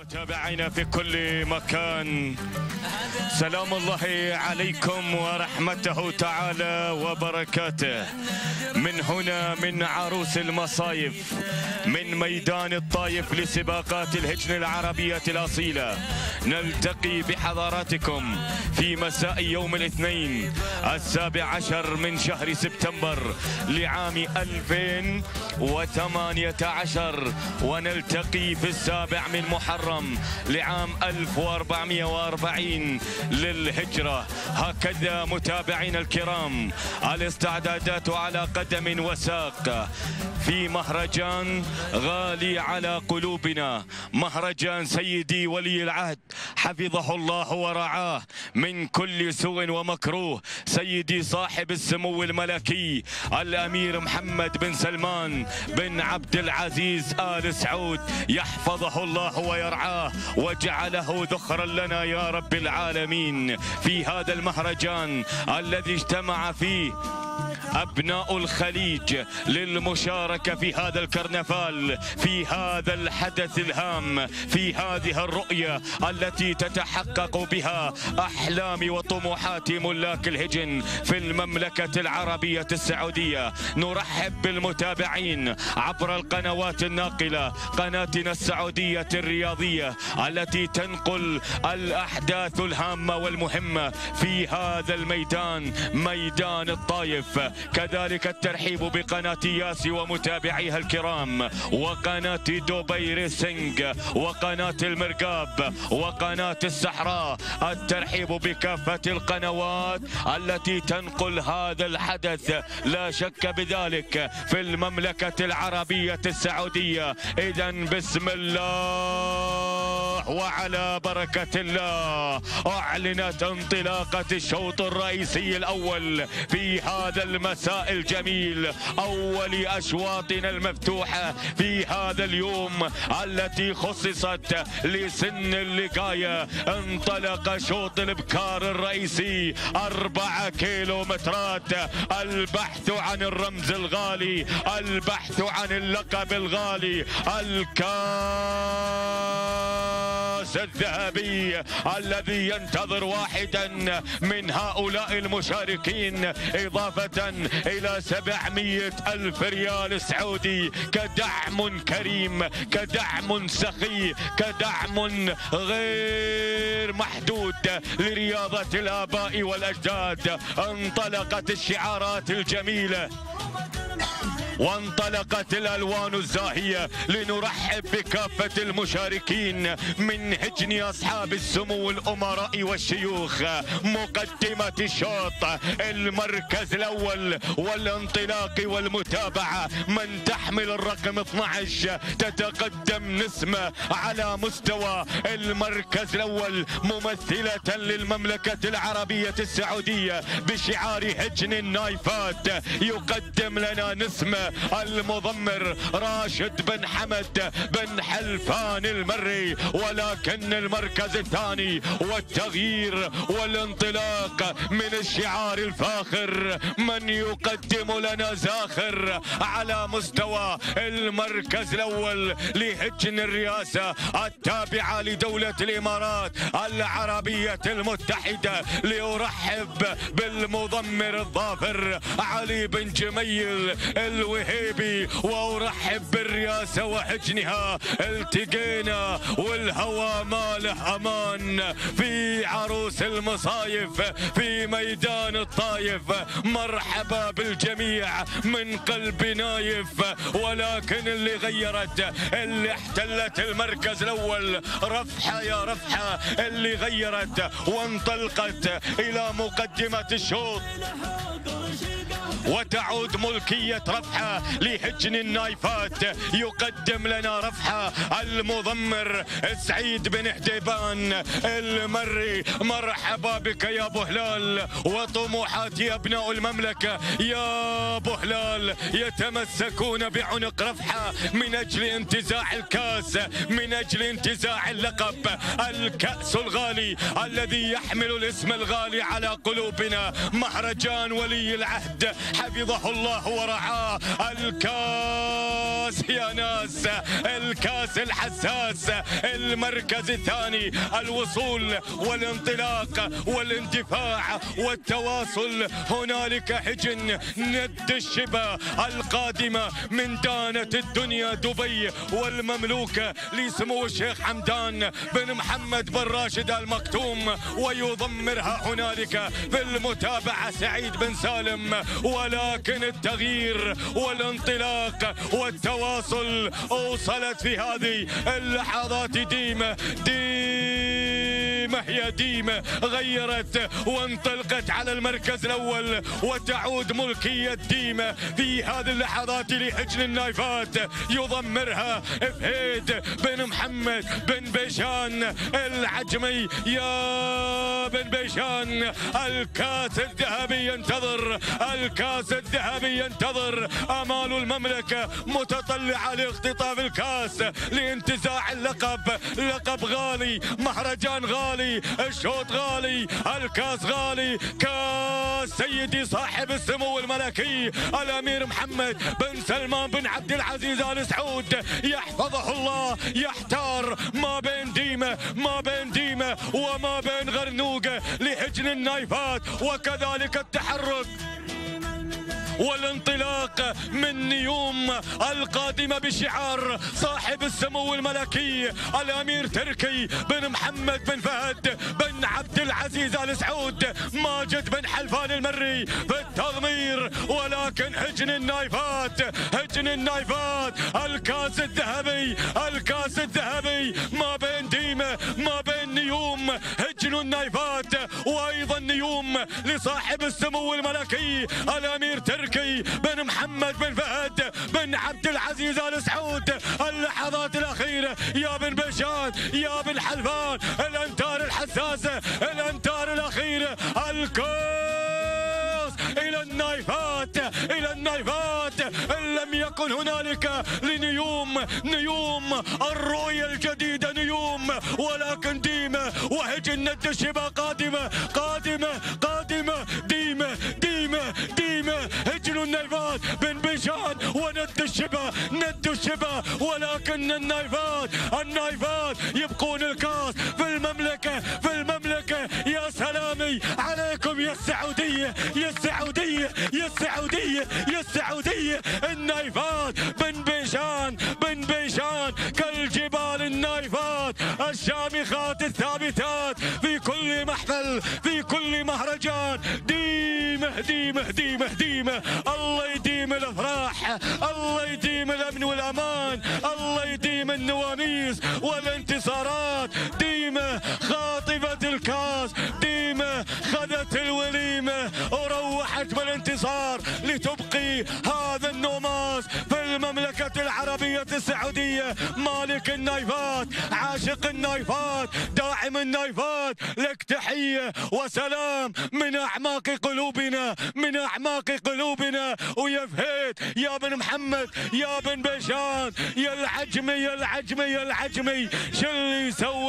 متابعينا في كل مكان، سلام الله عليكم ورحمته تعالى وبركاته. من هنا من عروس المصايف، من ميدان الطايف لسباقات الهجن العربية الأصيلة، نلتقي بحضراتكم في مساء يوم الاثنين 17 من شهر سبتمبر لعام 2018، ونلتقي في 7 من محرم لعام 1440 للهجرة. هكذا متابعينا الكرام الاستعدادات على قدم وساق في مهرجان غالي على قلوبنا، مهرجان سيدي ولي العهد حفظه الله ورعاه من كل سوء ومكروه، سيدي صاحب السمو الملكي الأمير محمد بن سلمان بن عبد العزيز آل سعود، يحفظه الله ويرعاه وجعله ذخرا لنا يا رب العالمين في هذا المهرجان الذي اجتمع فيه أبناء الخليج للمشاركة في هذا الكرنفال، في هذا الحدث الهام، في هذه الرؤية التي تتحقق بها أحلام وطموحات ملاك الهجن في المملكة العربية السعودية. نرحب بالمتابعين عبر القنوات الناقلة، قناتنا السعودية الرياضية التي تنقل الأحداث الهامة والمهمة في هذا الميدان، ميدان الطايف. كذلك الترحيب بقناة ياسي ومتابعيها الكرام، وقناة دبي ريسنج، وقناة المرقاب، وقناة السحراء. الترحيب بكافة القنوات التي تنقل هذا الحدث لا شك بذلك في المملكة العربية السعودية. إذا بسم الله وعلى بركة الله أعلنت انطلاقة الشوط الرئيسي الأول في هذا المساء الجميل، أول أشواطنا المفتوحة في هذا اليوم التي خصصت لسن اللقاية. انطلق شوط الابكار الرئيسي 4 كيلومترات، البحث عن الرمز الغالي، البحث عن اللقب الغالي، الكاس الذهبي الذي ينتظر واحدا من هؤلاء المشاركين، إضافة إلى 700,000 ريال سعودي كدعم كريم، كدعم سخي، كدعم غير محدود لرياضة الآباء والأجداد. انطلقت الشعارات الجميلة وانطلقت الألوان الزاهية لنرحب بكافة المشاركين من هجن أصحاب السمو الأمراء والشيوخ. مقدمة الشوط، المركز الأول والانطلاق والمتابعة، من تحمل الرقم 12 تتقدم نسمة على مستوى المركز الأول، ممثلة للمملكة العربية السعودية بشعار هجن النايفات. يقدم لنا نسمة المضمر راشد بن حمد بن حلفان المري، ولكن المركز الثاني والتغيير والانطلاق من الشعار الفاخر من يقدم لنا زاخر على مستوى المركز الأول لهجن الرئاسة التابعة لدولة الإمارات العربية المتحدة. لأرحب بالمضمر الظافر علي بن جميل الوهيبي، وأرحب بالرئاسة وحجنها. التقينا والهوى ما له أمان في عروس المصايف في ميدان الطايف. مرحبا بالجميع من قلب نايف، ولكن اللي غيرت، اللي احتلت المركز الأول رفحة يا رفحة، اللي غيرت وانطلقت إلى مقدمة الشوط، وتعود ملكية رفحة لهجن النايفات. يقدم لنا رفحة المضمر سعيد بن حديبان المري. مرحبا بك يا ابو هلال، وطموحات ابناء المملكة يا ابو هلال يتمسكون بعنق رفحة من اجل انتزاع الكاس، من اجل انتزاع اللقب، الكأس الغالي الذي يحمل الاسم الغالي على قلوبنا. مهرجان ولي العهد حفظه الله ورعاه. الكاس يا ناس، الكاس الحساس، المركز الثاني، الوصول والانطلاق والاندفاع والتواصل. هنالك حجن ند الشبا القادمة من دانة الدنيا دبي والمملوكة لسمو الشيخ حمدان بن محمد بن راشد آل مكتوم، ويضمرها هنالك في المتابعة سعيد بن سالم. ولكن التغيير والانطلاق والتواصل وصلت في هذه اللحظات ديمة هي ديمة غيرت وانطلقت على المركز الأول، وتعود ملكية ديمة في هذه اللحظات لحجن النايفات. يضمرها فهيد بن محمد بن بيشان العجمي. يا بن بيشان، الكاس الذهبي ينتظر، الكاس الذهبي ينتظر. آمال المملكة متطلعة لاختطاف الكاس، لانتزاع اللقب. لقب غالي، مهرجان غالي، الشوط غالي، الكاس غالي. كاس سيدي صاحب السمو الملكي الأمير محمد بن سلمان بن عبد العزيز آل سعود يحفظه الله، يحتار ما بين ديمة وما بين غرنوقة لحجن النايفات، وكذلك التحرك والانطلاق من نيوم القادمة بشعار صاحب السمو الملكي الأمير تركي بن محمد بن فهد بن عبد العزيز آل سعود ماجد بن حلفان المري في التضمير. ولكن حجن النايفات، الكاس الذهبي ما بين ديمة ما بين نيوم. حجن النايفات وأيضا نيوم لصاحب السمو الملكي الأمير تركي بن محمد بن فهد بن عبد العزيز آل سعود. اللحظات الأخيرة يا بن بيشان، يا بن حلفان، الأمتار الحساسة، الأمتار الأخيرة. الكاس إلى النايفات إن لم يكن هنالك لنيوم الرؤية الجديدة نيوم، ولكن ديمة وهجن ند الشبا قادمة ديمة هجن النايفات بن بيشان وند الشبا. ولكن النايفات يبقون الكاس في المملكة. يا سلامي عليكم يا السعودية. النايفات بن بيشان كالجبال النايفات الشامخات الثابتات في كل محفل في كل مهرجان. ديمة الله يديم الافراح، الله يديم الامن والامان، الله يديم النواميس والانتصارات. ديمة خاطفة الكاس، ديمة خذت الوليمة وروحت بالانتصار لتبقي هذا النوماس في المملكة العربية السعودية. مالك النايفات، عاشق النايفات، داعم النايفات، لك تحية وسلام من أعماق قلوبنا. ويا فهيد، يا بن محمد، يا بن بيشان، يا العجمي، شو اللي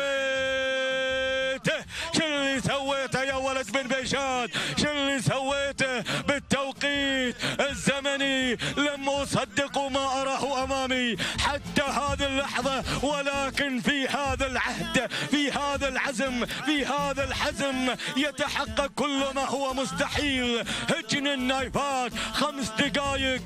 سويته يا ولد بن بيشان؟ شو اللي سويته بالتوقيت الزمني؟ لم أصدق ما أراه أمامي حتى هذه اللحظة. ولكن في هذا العهد، في هذا العزم، في هذا الحزم يتحقق كل ما هو مستحيل. هجن النايفات 5 دقائق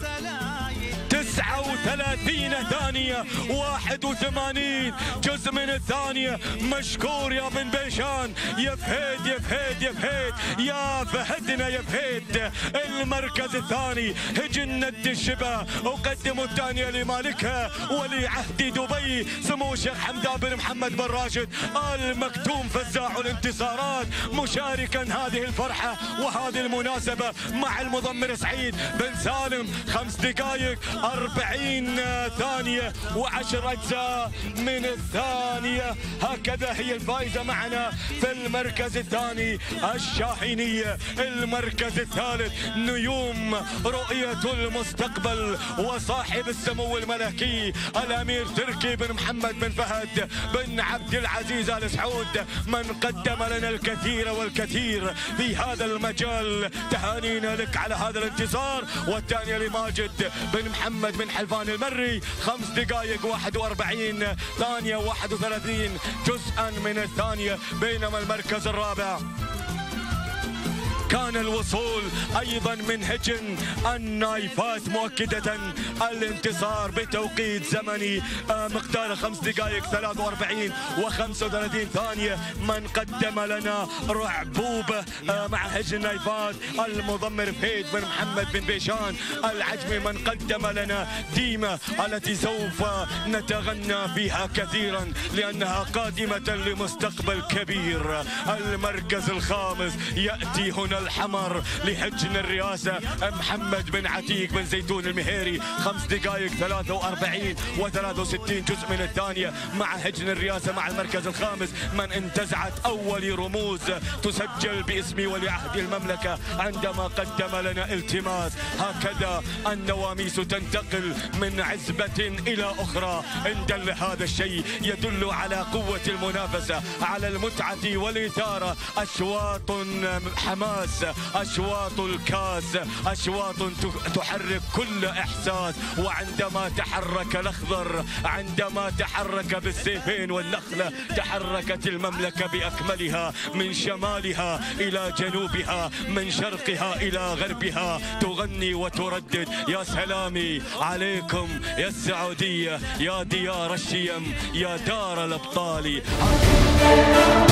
39 ثانية 81 جزء من الثانية. مشكور يا بن بيشان، يا فهيد يا فهدنا يا فهيد. المركز الثاني هجن ند الشبا، أقدم الثانية لمالكها ولي عهد دبي سمو الشيخ حمدان بن محمد بن راشد آل مكتوم فزاع الانتصارات، مشاركا هذه الفرحة وهذه المناسبة مع المضمر سعيد بن سالم. 5 دقائق 40 ثانية و10 أجزاء من الثانية. هكذا هي الفائزة معنا في المركز الثاني الشاحنية. المركز الثالث نيوم رؤية المستقبل وصاحب السمو الملكي الأمير تركي بن محمد بن فهد بن عبد العزيز آل سعود، من قدم لنا الكثير والكثير في هذا المجال. تهانينا لك على هذا الانتصار. والثانية لماجد بن محمد بن حلفان المري 5 دقائق 41 ثانية 31 جزءا من الثانية. بينما المركز الرابع كان الوصول ايضا من هجن النايفات، مؤكدة الانتصار بتوقيت زمني مقداره 5 دقائق 43 و35 ثانية. من قدم لنا رعبوبة مع هجن النايفات المضمر فهيد بن محمد بن بيشان العجمي، من قدم لنا ديمة التي سوف نتغنى فيها كثيرا لأنها قادمة لمستقبل كبير. المركز الخامس يأتي هنا الحمر لهجن الرئاسة محمد بن عتيق بن زيتون المهيري 5 دقائق 43 و63 جزء من الثانية مع هجن الرئاسة مع المركز الخامس. من انتزعت أول رموز تسجل باسم ولي عهد المملكة عندما قدم لنا التماس. هكذا النواميس تنتقل من عزبة إلى أخرى. إن دل هذا الشيء يدل على قوة المنافسة، على المتعة والإثارة. أشواط حماس، أشواط الكاس، أشواط تحرك كل إحساس. وعندما تحرك الأخضر، عندما تحرك بالسيفين والنخلة، تحركت المملكة بأكملها من شمالها إلى جنوبها، من شرقها إلى غربها، تغني وتردد يا سلامي عليكم يا السعودية، يا ديار الشيم، يا دار الأبطال.